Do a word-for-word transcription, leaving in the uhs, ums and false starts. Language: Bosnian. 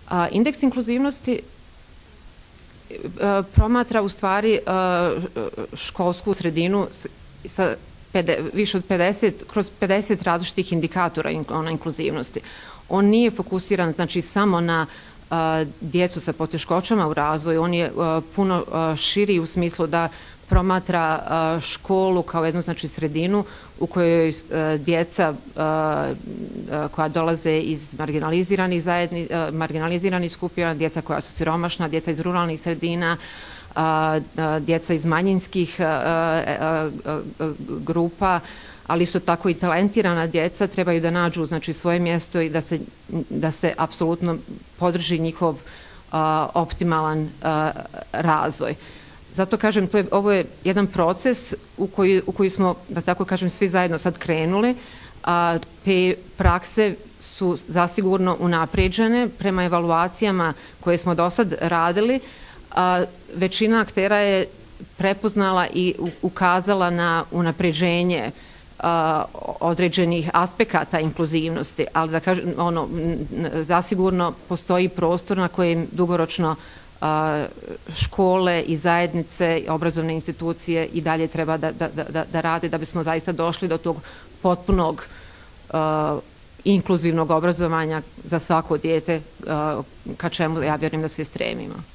Indeks inkluzivnosti promatra u stvari školsku sredinu sa više od pedeset, kroz pedeset različitih indikatora inkluzivnosti. On nije fokusiran, znači, samo na djecu sa poteškoćama u razvoju, on je puno širi u smislu da promatra školu kao jednu, znači, sredinu u kojoj djeca koja dolaze iz marginaliziranih zajednica, marginaliziranih skupina, djeca koja su siromašna, djeca iz ruralnih sredina, djeca iz manjinskih grupa, ali isto tako i talentirana djeca trebaju da nađu, znači, svoje mjesto i da se, da se apsolutno podrži njihov optimalan razvoj. Zato kažem, to je, ovo je jedan proces u koji, u koji smo, da tako kažem, svi zajedno sad krenuli. A, te prakse su zasigurno unapređene prema evaluacijama koje smo do sad radili. A, većina aktera je prepoznala i ukazala na unapređenje a, određenih aspekata inkluzivnosti, ali da kažem, ono, zasigurno postoji prostor na kojem dugoročno škole i zajednice, obrazovne institucije i dalje treba da, da, da, da rade da bismo zaista došli do tog potpunog uh, inkluzivnog obrazovanja za svako dijete, uh, ka čemu ja vjerujem da svi stremimo.